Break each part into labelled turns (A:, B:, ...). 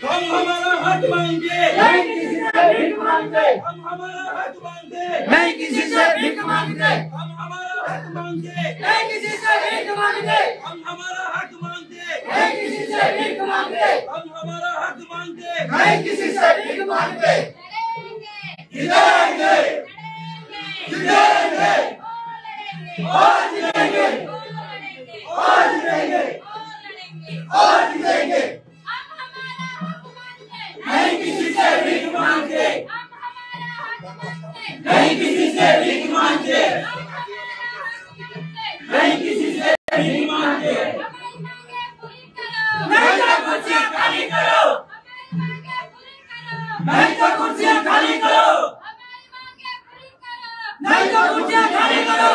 A: हम हमारा हक मांगे,
B: नहीं किसी से भीख मांगते।
A: हम हमारा हक मांगे,
B: नहीं किसी से भीख मांगते।
A: हम हमारा हक मांगे,
B: नहीं किसी से भीख मांगते।
A: हम हमारा हक मांगे,
B: नहीं किसी से भीख मांगते।
A: हम हमारा हक मांगे,
B: नहीं किसी से भीख मांगते।
A: जिताएंगे, जिताएंगे,
B: और जीतेंगे, और जीतेंगे, और जीतेंगे। नहीं किसी से भीख मांगते। नहीं किसी से भीख मांगते। नहीं किसी से भीख मांगते। नहीं तो कुर्सियां खाली करो। नहीं तो कुर्सियां खाली करो। नहीं तो कुर्सियां खाली करो।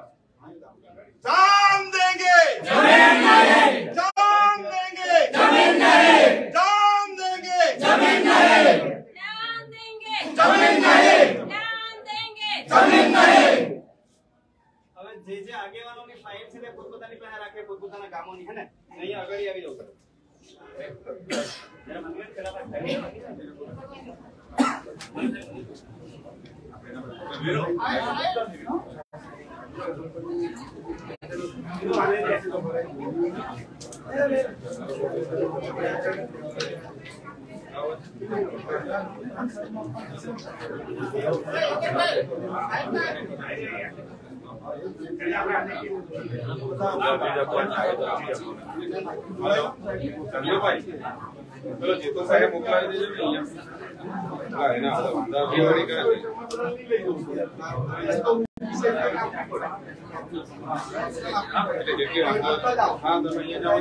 A: जान देंगे,
B: जमीन नहीं,
A: जान देंगे,
B: जमीन नहीं,
A: जान देंगे,
B: जमीन नहीं, जमीन नहीं, जमीन नहीं।
C: હવે જે આગેવાનોની ફાઇલ છે તે પોતપોતાની પાસે રાખે, પોતપોતાના કામોની હે ને અહીં આગળ આવી જાવ સર. જરા મંગળ કરા પર
D: ચલો જીતો સાહેબ મોકલાવી દેજો ને અહીંયા એના વાંધા વિવાડી કરે છે જેટલી વાંધા હા તમે અહીંયા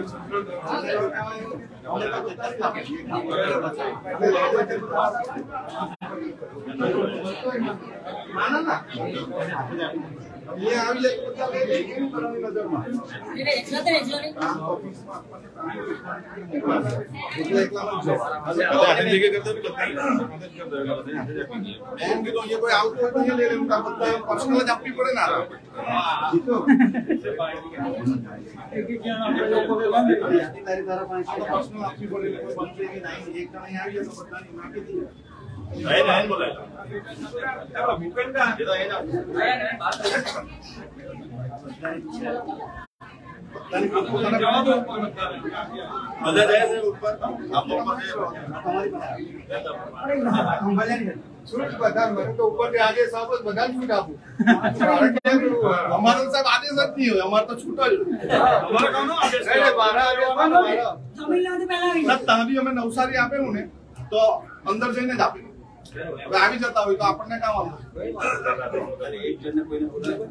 A: आगे साहब बधा छूट आपू हमारा साहब आदेश જ નહીં હોય અમાર તો છૂટ જ અમારા કામનો આદેશ છે મારા તમિલનાડુ પહેલા સાહેબ બી અમે નવસારી આપેલું ને તો અંદર જઈને જ આપેલું હવે આવી જતા હોય તો આપણને કામ આવે એક જણને કોઈને બોલાવે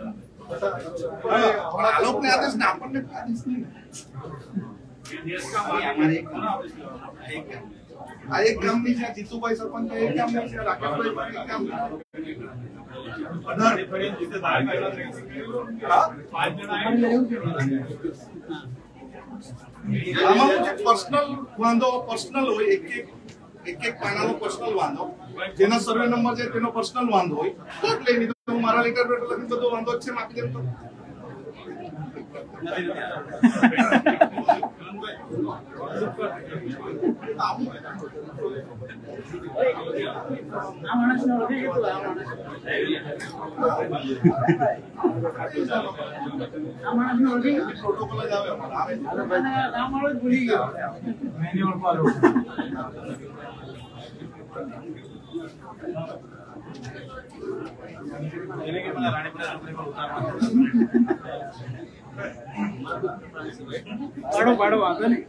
A: આલોકને આદેશ ને આપણને આદેશ નહીં આ એક ગામની છે જીતુભાઈ સરપંચ એક ગામની છે રાકેશભાઈ પણ એક ગામની પર્સનલ વાંધો પર્સનલ હોય એક પાનાનો પર્સનલ વાંધો જેનો સર્વે નંબર છે તેનો પર્સનલ વાંધો હોય તો લઈ લીધો મારા લેટર લખી બધો વાંધો જ છે માપી દેમ તો પ્રોટોકોલ જ આવે ભૂલી ગયો મેન્યુઅલ ફોલો એને કે મને રાણીપુરા નોકરી પર ઉતારવા પાડો વાંધો નહીં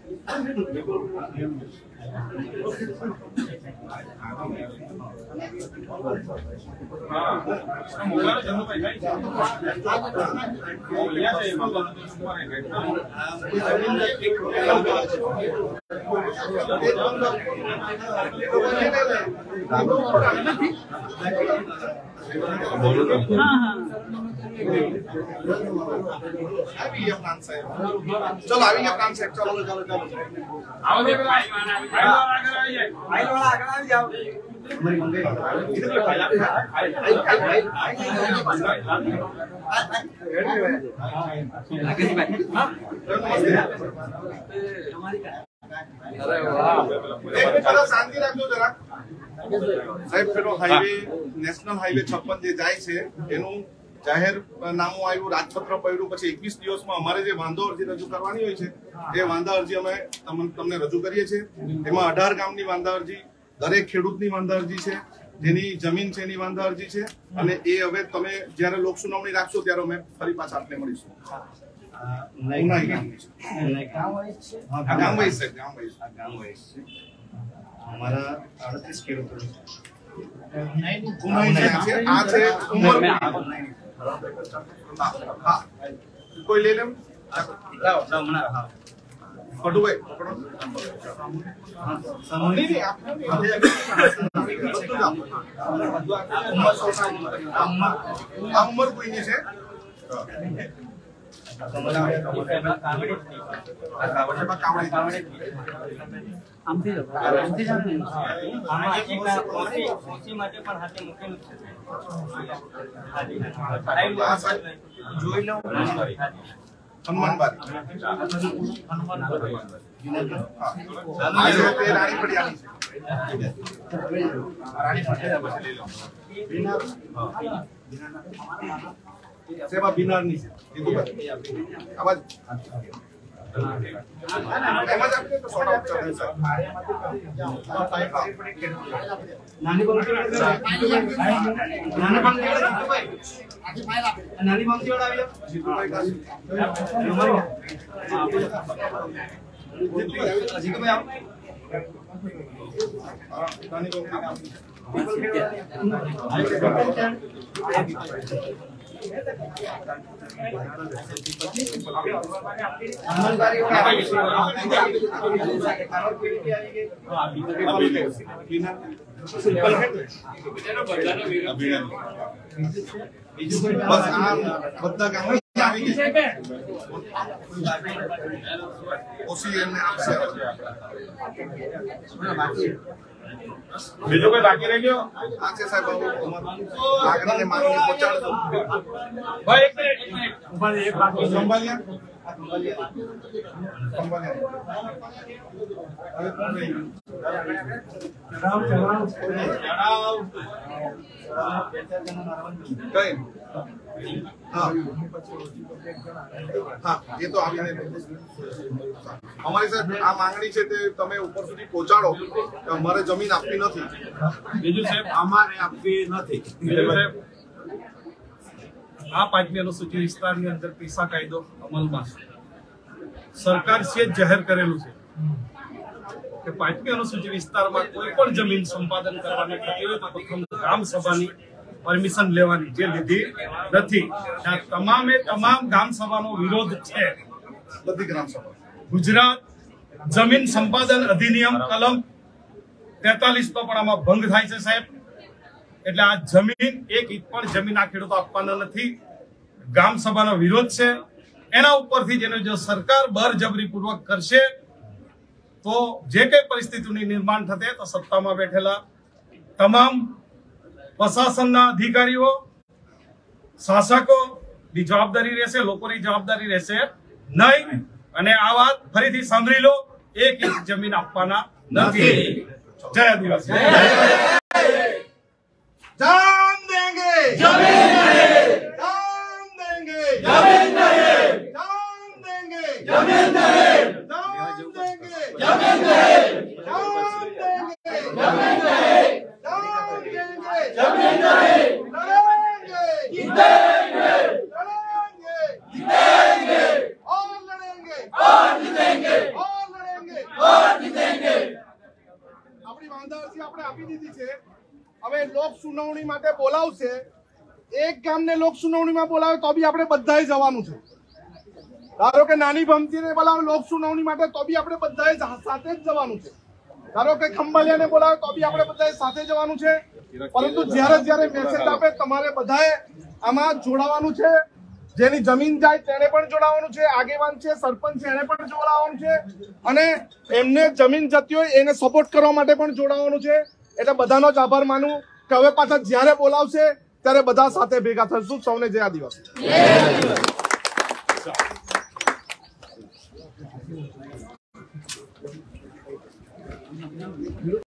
A: चलो આવી ગયા પ્લાન સાહેબ ચલો ચલો ચલો આવો દે ભાઈ આગળ આવી જાવ અમારી મંગાઈ ઇધર ભાઈ રાકેશભાઈ હા નમસ્તે તમારી શાંતિ રાખજો જરા સાહેબ. પેલો હાઈવે નેશનલ હાઈવે 56 જે જાય છે એનું જાહેર નામું આવ્યું, રાજપત્ર પડ્યું, પછી 21 દિવસમાં અમારે જે વાંધો અરજી રજૂ કરવાની હોય છે એ વાંધા અરજી અમે તમને રજૂ કરીએ છીએ. એમાં 18 ગામની વાંધા અરજી, દરેક ખેડૂતની વાંધા અરજી છે, જેની જમીન છે એની વાંધા અરજી છે. અને એ હવે તમે જયારે લોક સુનાવણી રાખશો ત્યારે અમે ફરી પાછા આપને મળીશું.
C: અમારા 38 ખેડૂતો
A: કોઈ લઈ લેમ ઉંમર કોઈની છે સેવા બિનારની છે આવાજ એમાં જ આપણે તો સોડા ઉપચાર છે નાની પંક્તિ આવી જીતુભાઈ કાશી જીતુભાઈ આવો નાની પંક્તિ
D: બીજું કોઈ બાકી રહી ગયો?
A: આ છે સાહેબ આગળને માંગણી પહોંચાડજો.
D: ભાઈ એક મિનિટ
A: એક બાકી સંભાળ્યા હવે કોણ રહી ગયું? કઈ હા એ તો આવીને અમારી સાહેબ આ માંગણી છે તે તમે ઉપર સુધી પહોંચાડો કે અમારે જમીન આપવી નથી.
D: બીજું સાહેબ
E: અમારે આપવી નથી.
D: બીજું સાહેબ
E: આ 5મી અનુસૂચિત વિસ્તારની અંદર પૈસા કાયદો અમલમાં છે. સરકારશ્રીએ જાહેર કરેલું છે કે 5મી અનુસૂચિત વિસ્તારમાં કોઈ પણ જમીન સંપાદન કરવાની થતી હોય તો પ્રથમ ગ્રામ સભાની પરમિશન લેવાની, જે લીધી નથી. ત્યાં તમામ ગ્રામ સભાનો વિરોધ છે.
A: બધી ગ્રામ સભા
E: ગુજરાત જમીન સંપાદન અધિનિયમ કલમ 43 તો પણ આમાં ભંગ થાય છે સાહેબ. એટલે આ જમીન એક ઇંચ પણ જમીન આ ખેડૂતો આપવાના નથી. ગ્રામ સભાનો વિરોધ છે. એના ઉપરથી જેને જો સરકાર બળજબરી પૂર્વક કરશે તો જે કઈ પરિસ્થિતિનું નિર્માણ થશે તો સત્તામાં બેઠેલા તમામ પ્રશાસનના અધિકારીઓ, શાસકો ની જવાબદારી રહેશે, લોકોની જવાબદારી રહેશે નહીં. અને આ વાત ફરીથી સાંભળી લો, એક ઇંચ જમીન આપવાના નથી. જય આદિવાસી.
A: जान देंगे
B: जमीन नहीं,
A: जान देंगे
B: जमीन नहीं,
A: जान देंगे
B: जमीन नहीं,
A: जान देंगे
B: जमीन नहीं,
A: जान देंगे
B: जमीन नहीं,
A: जान देंगे
B: जमीन नहीं,
A: लड़ेंगे
B: जीतेंगे,
A: लड़ेंगे
B: जीतेंगे,
A: और लड़ेंगे
B: और जीतेंगे,
A: और लड़ेंगे
B: और जीतेंगे.
A: આપણી વાંધા અરજી આપણે આપી દીધી છે. હવે લોક સુનાવણી માટે બોલાવશે. એક ગામને લોક સુનાવણીમાં બોલાવે તો બી આપણે બધાએ જવાનું છે. ધારો કે નાની ભમતીને બોલાવે લોક સુનાવણી માટે તો બી આપણે બધાએ સાથે જ જવાનું છે. ધારો કે ખંભાલિયાને બોલાવે તો બી આપણે બધાએ સાથે જવાનું છે. પરંતુ જ્યારે મેસેજ આપે તમારે બધાએ આમાં જોડાવાનું છે. જેની જમીન જાય તેને પણ જોડાવાનું છે, આગેવાન છે, સરપંચ છે એને પણ જોડાવાનું છે, અને એમને જમીન જતી હોય એને સપોર્ટ કરવા માટે પણ જોડાવાનું છે. એટલે બધાનો જ આભાર માનું કે હવે પાછા જ્યારે બોલાવશે ત્યારે બધા સાથે ભેગા થશું. સૌને જય આદિવાસી.